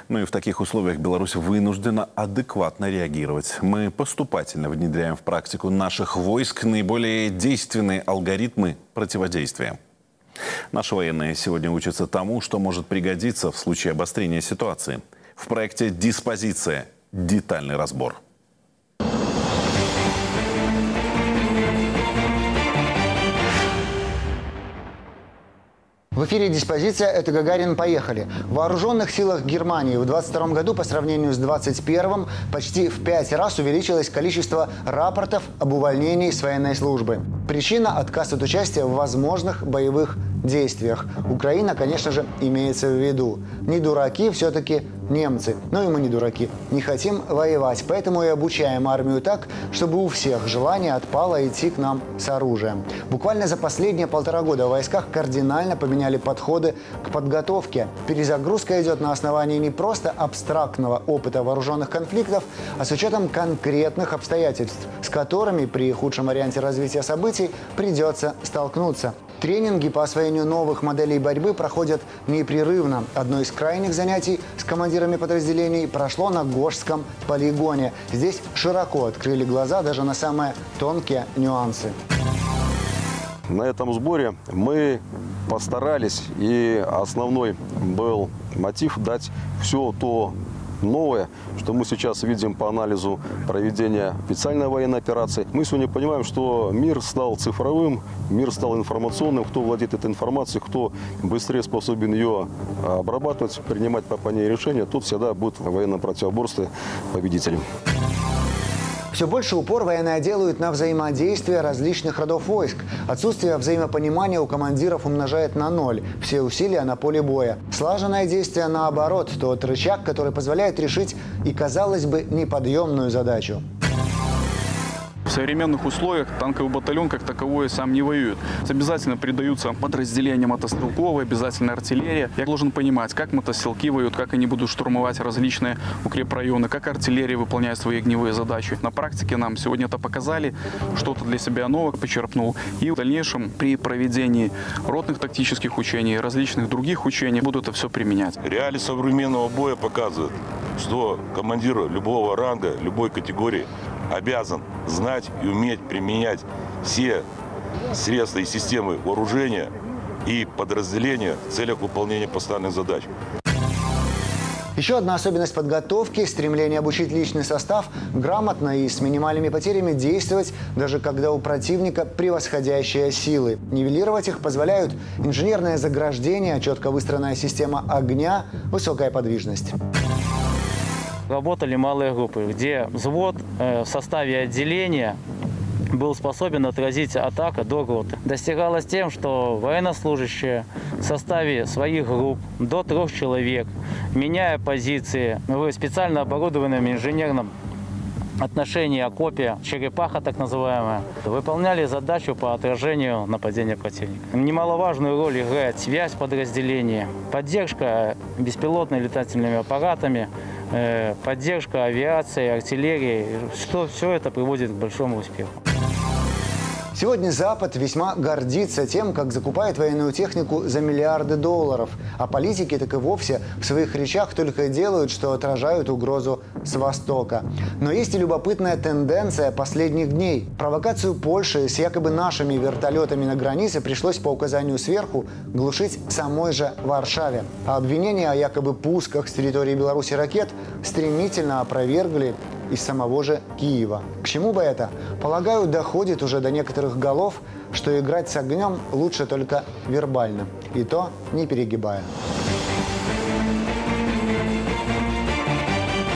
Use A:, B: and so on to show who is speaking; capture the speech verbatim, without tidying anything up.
A: Ну и в таких условиях Беларусь вынуждена адекватно реагировать. Мы поступательно внедряем в практику наших войск наиболее действенные алгоритмы противодействия. Наши военные сегодня учатся тому, что может пригодиться в случае обострения ситуации. В проекте «Диспозиция» детальный разбор.
B: В эфире «Диспозиция». Это Гагарин. Поехали. В вооруженных силах Германии в двадцать втором году по сравнению с двадцать первым почти в пять раз увеличилось количество рапортов об увольнении с военной службы. Причина – отказ от участия в возможных боевых действиях. Украина, конечно же, имеется в виду. Не дураки все-таки немцы. Но и мы не дураки. Не хотим воевать. Поэтому и обучаем армию так, чтобы у всех желание отпало идти к нам с оружием. Буквально за последние полтора года в войсках кардинально поменяли подходы к подготовке. Перезагрузка идет на основании не просто абстрактного опыта вооруженных конфликтов, а с учетом конкретных обстоятельств, с которыми при худшем варианте развития событий придется столкнуться. Тренинги по освоению новых моделей борьбы проходят непрерывно. Одно из крайних занятий с командирами подразделений прошло на Гожском полигоне. Здесь широко открыли глаза даже на самые тонкие нюансы.
C: На этом сборе мы постарались, и основной был мотив дать все то новое, что мы сейчас видим по анализу проведения специальной военной операции. Мы сегодня понимаем, что мир стал цифровым, мир стал информационным. Кто владеет этой информацией, кто быстрее способен ее обрабатывать, принимать по ней решения, тот всегда будет в военном противоборстве победителем.
B: Все больше упор военные делают на взаимодействие различных родов войск. Отсутствие взаимопонимания у командиров умножает на ноль все усилия на поле боя. Слаженное действие, наоборот, тот рычаг, который позволяет решить и, казалось бы, неподъемную задачу.
D: В современных условиях танковый батальон как таковой сам не воюет. Обязательно придаются подразделения мотострелковые, обязательно артиллерия. Я должен понимать, как мотострелки воюют, как они будут штурмовать различные укрепрайоны, как артиллерия выполняет свои огневые задачи. На практике нам сегодня это показали, что-то для себя новое почерпнул. И в дальнейшем при проведении ротных тактических учений, различных других учений буду это все применять.
E: Реалии современного боя показывают, что командир любого ранга, любой категории обязан знать и уметь применять все средства и системы вооружения и подразделения в целях выполнения поставленных задач.
B: Еще одна особенность подготовки – стремление обучить личный состав грамотно и с минимальными потерями действовать, даже когда у противника превосходящие силы. Нивелировать их позволяют инженерное заграждение, четко выстроенная система огня, высокая подвижность.
F: Работали малые группы, где взвод в составе отделения был способен отразить атаку до роты. Достигалось тем, что военнослужащие в составе своих групп до трех человек, меняя позиции в специально оборудованном инженерном отношении окопе, черепаха так называемая, выполняли задачу по отражению нападения противника. Немаловажную роль играет связь подразделений, поддержка беспилотными летательными аппаратами, поддержка авиации, артиллерии, что все это приводит к большому успеху.
B: Сегодня Запад весьма гордится тем, как закупает военную технику за миллиарды долларов. А политики так и вовсе в своих речах только делают, что отражают угрозу с Востока. Но есть и любопытная тенденция последних дней. Провокацию Польши с якобы нашими вертолетами на границе пришлось по указанию сверху глушить самой же Варшаве. А обвинения о якобы пусках с территории Беларуси ракет стремительно опровергли из самого же Киева. К чему бы это? Полагаю, доходит уже до некоторых голов, что играть с огнем лучше только вербально. И то не перегибая.